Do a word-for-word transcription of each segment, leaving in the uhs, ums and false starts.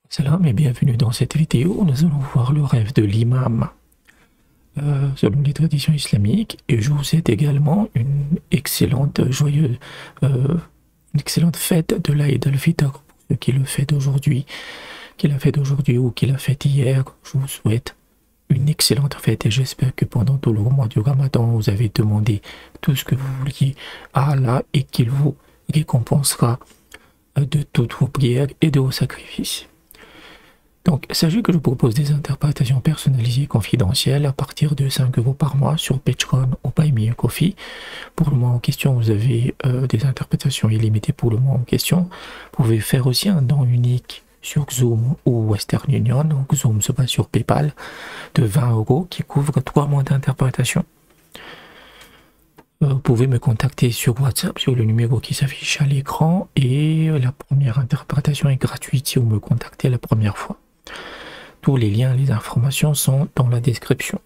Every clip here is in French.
Salam et bienvenue dans cette vidéo. Nous allons voir le rêve de l'imam euh, selon les traditions islamiques, et je vous souhaite également une excellente, joyeuse, euh, une excellente fête de l'Aïd al-Fitr pour ceux qui le fêtent aujourd'hui, qui l'a fait aujourd'hui ou qui l'a fait hier. Je vous souhaite une excellente fête et j'espère que pendant tout le mois du Ramadan, vous avez demandé tout ce que vous vouliez à Allah et qu'il vous récompensera de toutes vos prières et de vos sacrifices. Donc, sachez que je propose des interprétations personnalisées confidentielles à partir de cinq euros par mois sur Patreon ou Buy Me a Coffee. Pour le mois en question, vous avez euh, des interprétations illimitées pour le mois en question. Vous pouvez faire aussi un don unique sur Zoom ou Western Union. Donc, Zoom se passe sur PayPal de vingt euros qui couvre trois mois d'interprétation. Vous pouvez me contacter sur WhatsApp sur le numéro qui s'affiche à l'écran et la première interprétation est gratuite si vous me contactez la première fois. Tous les liens, les informations sont dans la description.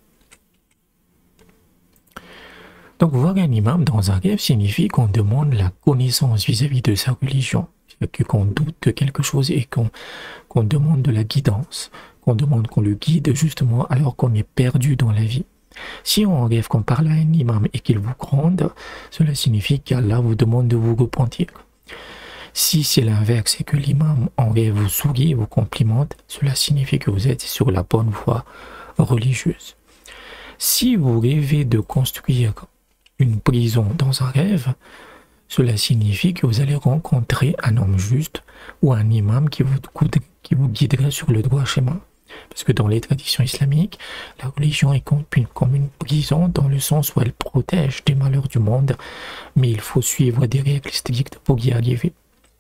Donc voir un imam dans un rêve signifie qu'on demande la connaissance vis-à-vis de sa religion, qu'on doute de quelque chose et qu'on qu'on demande de la guidance, qu'on demande qu'on le guide justement alors qu'on est perdu dans la vie. Si on rêve qu'on parle à un imam et qu'il vous gronde, cela signifie qu'Allah vous demande de vous repentir. Si c'est l'inverse et que l'imam en rêve vous sourit, vous complimente, cela signifie que vous êtes sur la bonne voie religieuse. Si vous rêvez de construire une prison dans un rêve, cela signifie que vous allez rencontrer un homme juste ou un imam qui vous, qui vous guidera sur le droit chemin. Parce que dans les traditions islamiques, la religion est comme une prison dans le sens où elle protège des malheurs du monde, mais il faut suivre des règles strictes pour y arriver.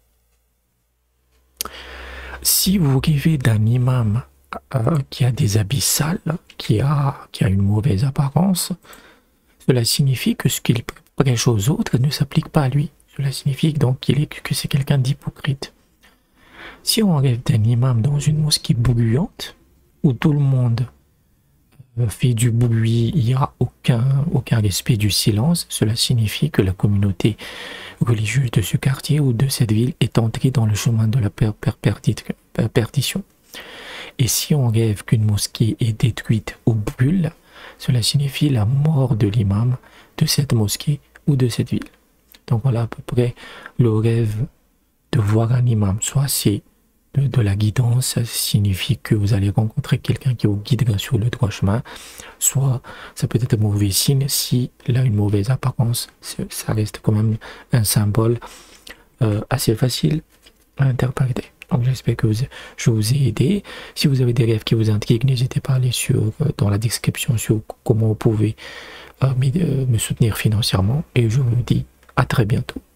Si vous rêvez d'un imam euh, qui a des habits sales, qui a, qui a une mauvaise apparence, cela signifie que ce qu'il prêche aux autres ne s'applique pas à lui. Cela signifie donc qu'il est, que c'est quelqu'un d'hypocrite. Si on rêve d'un imam dans une mosquée bruyante, où tout le monde fait du bruit, il n'y a aucun, aucun respect du silence, cela signifie que la communauté religieuse de ce quartier ou de cette ville est entrée dans le chemin de la per per per perdition. Et si on rêve qu'une mosquée est détruite ou brûle, cela signifie la mort de l'imam de cette mosquée ou de cette ville. Donc voilà à peu près le rêve de voir un imam. Soit c'est De, de la guidance, ça signifie que vous allez rencontrer quelqu'un qui vous guidera sur le droit chemin, soit ça peut être un mauvais signe si il a une mauvaise apparence, ça reste quand même un symbole euh, assez facile à interpréter. Donc j'espère que vous, je vous ai aidé. Si vous avez des rêves qui vous intriguent, n'hésitez pas à aller sur, euh, dans la description sur comment vous pouvez euh, me soutenir financièrement, et je vous dis à très bientôt.